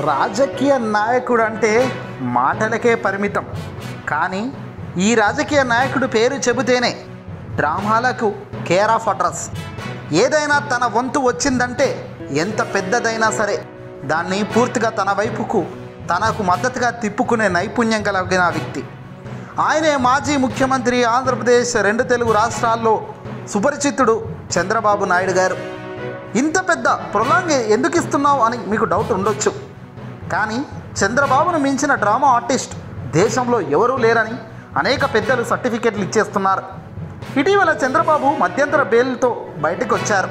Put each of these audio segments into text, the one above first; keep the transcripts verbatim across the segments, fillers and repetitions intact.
రాజకీయ నాయకుడు అంటే మాటలకే పరిమితం. కానీ ఈ రాజకీయ నాయకుడు పేరు చెబితేనే డ్రామాలకు కేర్ ఆఫ్ అడ్రస్. ఏదైనా తన వంతు వచ్చిందంటే ఎంత పెద్దదైనా సరే దాన్ని పూర్తిగా తన వైపుకు తనకు మద్దతుగా తిప్పుకునే నైపుణ్యం కలిగిన వ్యక్తి. ఆయనే మాజీ ముఖ్యమంత్రి, ఆంధ్రప్రదేశ్, రెండు తెలుగు రాష్ట్రాల్లో సుపరిచితుడు చంద్రబాబు నాయుడు గారు. ఇంత పెద్ద ప్రొలాంగ్ ఎందుకు ఇస్తున్నావు అని మీకు డౌట్ ఉండొచ్చు. కానీ చంద్రబాబును మించిన డ్రామా ఆర్టిస్ట్ దేశంలో ఎవరూ లేరని అనేక పెద్దలు సర్టిఫికెట్లు ఇచ్చేస్తున్నారు. ఇటీవల చంద్రబాబు మధ్యంతర బెయిల్తో బయటకు వచ్చారు.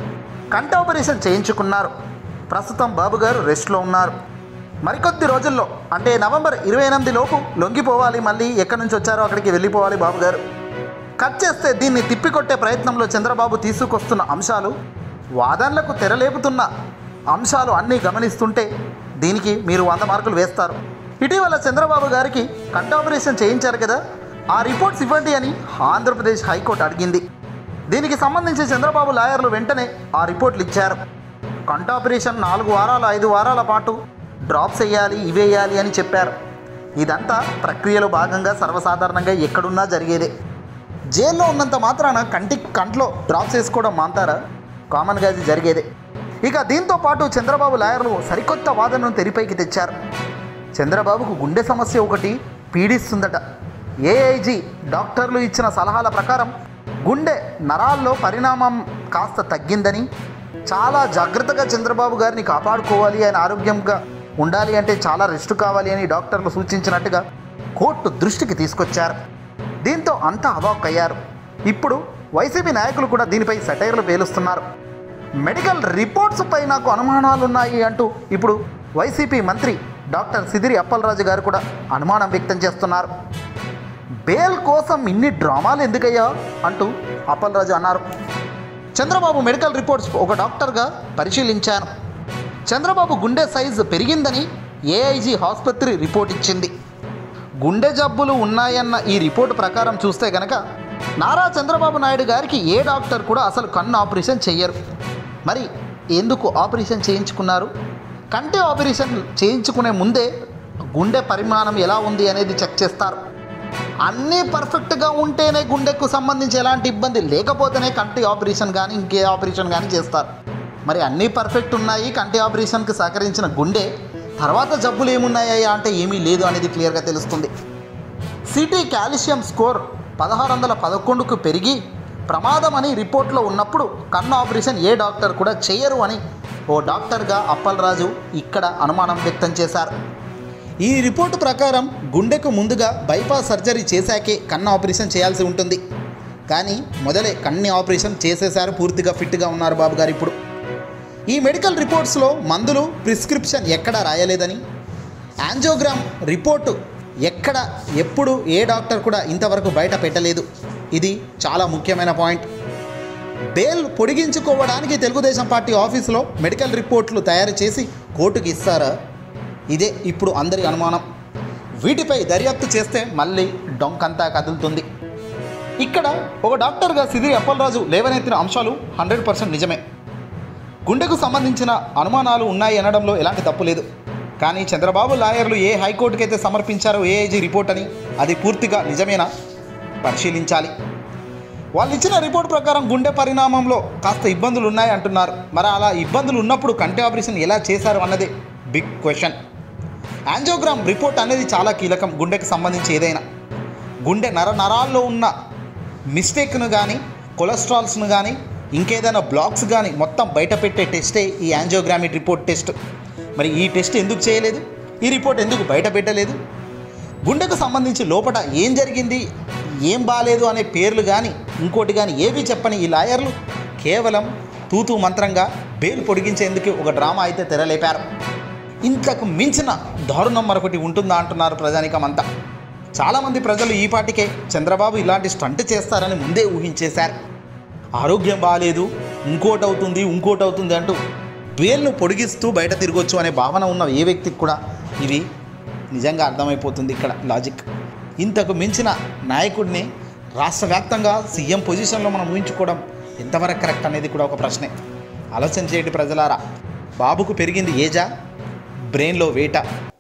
కంటి ఆపరేషన్ చేయించుకున్నారు. ప్రస్తుతం బాబు గారు రెస్ట్లో ఉన్నారు. మరికొద్ది రోజుల్లో అంటే నవంబర్ ఇరవై ఎనిమిది లోపు లొంగిపోవాలి. మళ్ళీ ఎక్కడి నుంచి వచ్చారో అక్కడికి వెళ్ళిపోవాలి బాబు గారు. కట్ చేస్తే దీన్ని తిప్పికొట్టే ప్రయత్నంలో చంద్రబాబు తీసుకొస్తున్న అంశాలు, వాదనలకు తెరలేపుతున్న అంశాలు అన్నీ గమనిస్తుంటే దీనికి మీరు వంద మార్కులు వేస్తారు. ఇటీవల చంద్రబాబు గారికి కంటి ఆపరేషన్ చేయించారు కదా, ఆ రిపోర్ట్స్ ఇవ్వండి అని ఆంధ్రప్రదేశ్ హైకోర్టు అడిగింది. దీనికి సంబంధించి చంద్రబాబు లాయర్లు వెంటనే ఆ రిపోర్ట్లు ఇచ్చారు. కంటి ఆపరేషన్ నాలుగు వారాలు ఐదు వారాల పాటు డ్రాప్స్ వేయాలి, ఇవేయాలి అని చెప్పారు. ఇదంతా ప్రక్రియలో భాగంగా సర్వసాధారణంగా ఎక్కడున్నా జరిగేదే. జైల్లో ఉన్నంత మాత్రాన కంటి కంట్లో డ్రాప్స్ వేసుకోవడం మాంతారా? కామన్గా అది జరిగేదే. ఇక దీంతో పాటు చంద్రబాబు లాయర్లు సరికొత్త వాదనను తెరపైకి తెచ్చారు. చంద్రబాబుకు గుండె సమస్య ఒకటి పీడిస్తుందట. ఏఐజీ డాక్టర్లు ఇచ్చిన సలహాల ప్రకారం గుండె నరాల్లో పరిణామం కాస్త తగ్గిందని, చాలా జాగ్రత్తగా చంద్రబాబు గారిని కాపాడుకోవాలి, ఆయన ఆరోగ్యంగా ఉండాలి అంటే చాలా రెస్ట్ కావాలి అని డాక్టర్లు సూచించినట్టుగా కోర్టు దృష్టికి తీసుకొచ్చారు. దీంతో అంతా అవాక్కయ్యారు. ఇప్పుడు వైసీపీ నాయకులు కూడా దీనిపై సెటైర్లు పేలుస్తున్నారు. మెడికల్ రిపోర్ట్స్ పై నాకు అనుమానాలున్నాయి అంటూ ఇప్పుడు వైసీపీ మంత్రి డాక్టర్ సిదిరి అప్పలరాజు గారు కూడా అనుమానం వ్యక్తం చేస్తున్నారు. బెయిల్ కోసం ఇన్ని డ్రామాలు ఎందుకయ్యా అంటూ అప్పలరాజు అన్నారు. చంద్రబాబు మెడికల్ రిపోర్ట్స్ ఒక డాక్టర్గా పరిశీలించాను. చంద్రబాబు గుండె సైజు పెరిగిందని ఏఐజీ ఆసుపత్రి రిపోర్ట్ ఇచ్చింది. గుండె జబ్బులు ఉన్నాయన్న ఈ రిపోర్టు ప్రకారం చూస్తే కనుక నారా చంద్రబాబు నాయుడు గారికి ఏ డాక్టర్ కూడా అసలు కన్ను ఆపరేషన్ చెయ్యరు. మరి ఎందుకు ఆపరేషన్ చేయించుకున్నారు? కంటి ఆపరేషన్ చేయించుకునే ముందే గుండె పరిమాణం ఎలా ఉంది అనేది చెక్ చేస్తారు. అన్నీ పర్ఫెక్ట్గా ఉంటేనే గుండెకు సంబంధించి ఎలాంటి ఇబ్బంది లేకపోతేనే కంటి ఆపరేషన్ కానీ ఇంకే ఆపరేషన్ కానీ చేస్తారు. మరి అన్నీ పర్ఫెక్ట్ ఉన్నాయి, కంటి ఆపరేషన్కి సహకరించిన గుండె తర్వాత జబ్బులు ఏమున్నాయా అంటే ఏమీ లేదు అనేది క్లియర్గా తెలుస్తుంది. సిటీ కాల్షియం స్కోర్ పదహారు వందల పదకొండుకు పెరిగి ప్రమాదం అని రిపోర్ట్లో ఉన్నప్పుడు కన్ను ఆపరేషన్ ఏ డాక్టర్ కూడా చేయరు అని ఓ డాక్టర్గా అప్పలరాజు ఇక్కడ అనుమానం వ్యక్తం చేశారు. ఈ రిపోర్టు ప్రకారం గుండెకు ముందుగా బైపాస్ సర్జరీ చేశాకే కన్ను ఆపరేషన్ చేయాల్సి ఉంటుంది. కానీ మొదలే కన్ను ఆపరేషన్ చేసేశారు. పూర్తిగా ఫిట్గా ఉన్నారు బాబు గారు ఇప్పుడు. ఈ మెడికల్ రిపోర్ట్స్లో మందులు ప్రిస్క్రిప్షన్ ఎక్కడా రాయలేదని, యాంజియోగ్రామ్ రిపోర్టు ఎక్కడ ఎప్పుడు ఏ డాక్టర్ కూడా ఇంతవరకు బయట పెట్టలేదు. ఇది చాలా ముఖ్యమైన పాయింట్. బెయిల్ పొడిగించుకోవడానికి తెలుగుదేశం పార్టీ ఆఫీసులో మెడికల్ రిపోర్ట్లు తయారు చేసి కోర్టుకి ఇస్తారా? ఇదే ఇప్పుడు అందరి అనుమానం. వీటిపై దర్యాప్తు చేస్తే మళ్ళీ డొంకంతా కదులుతుంది. ఇక్కడ ఒక డాక్టర్గా సిదిరి అప్పలరాజు లేవనెత్తిన అంశాలు హండ్రెడ్ పర్సెంట్ నిజమే. గుండెకు సంబంధించిన అనుమానాలు ఉన్నాయి అనడంలో ఎలాంటి తప్పు లేదు. కానీ చంద్రబాబు లాయర్లు ఏ హైకోర్టుకైతే సమర్పించారో ఏఐజీ రిపోర్ట్ అని, అది పూర్తిగా నిజమేనా పరిశీలించాలి. వాళ్ళు ఇచ్చిన రిపోర్ట్ ప్రకారం గుండె పరిణామంలో కాస్త ఇబ్బందులు ఉన్నాయి అంటున్నారు. మరి అలా ఇబ్బందులు ఉన్నప్పుడు కంటి ఆపరేషన్ ఎలా చేశారు అన్నదే బిగ్ క్వశ్చన్. యాంజియోగ్రామ్ రిపోర్ట్ అనేది చాలా కీలకం. గుండెకు సంబంధించి ఏదైనా గుండె నర నరాల్లో ఉన్న మిస్టేక్ను కానీ, కొలెస్ట్రాల్స్ను కానీ, ఇంకేదైనా బ్లాక్స్ కానీ మొత్తం బయట పెట్టే టెస్టే ఈ యాంజియోగ్రామ్ రిపోర్ట్ టెస్ట్. మరి ఈ టెస్ట్ ఎందుకు చేయలేదు? ఈ రిపోర్ట్ ఎందుకు బయట పెట్టలేదు? గుండెకు సంబంధించి లోపల ఏం జరిగింది, ఏం బాలేదు అనే పేర్లు కానీ ఇంకోటి కానీ ఏవి చెప్పని ఈ లాయర్లు కేవలం తూతూ మంత్రంగా బెయిల్ పొడిగించేందుకు ఒక డ్రామా అయితే తెరలేపారు. ఇంతకు మించిన దారుణం మరొకటి ఉంటుందా అంటున్నారు ప్రజానికం అంతా. చాలామంది ప్రజలు ఈ పాటికే చంద్రబాబు ఇలాంటి స్టంట్ చేస్తారని ముందే ఊహించేశారు. ఆరోగ్యం బాగాలేదు, ఇంకోటి అవుతుంది ఇంకోటి అవుతుంది అంటూ బెయిల్ను పొడిగిస్తూ బయట తిరగొచ్చు అనే భావన ఉన్న ఏ వ్యక్తికి కూడా ఇవి నిజంగా అర్థమైపోతుంది ఇక్కడ లాజిక్. ఇంతకు మించిన నాయకుడిని రాష్ట్ర వ్యాప్తంగా సీఎం పొజిషన్లో మనం ఊహించుకోవడం ఎంతవరకు కరెక్ట్ అనేది కూడా ఒక ప్రశ్నే. ఆలోచన చేయండి ప్రజలారా. బాబుకు పెరిగింది ఏజా, బ్రెయిన్లో వేట.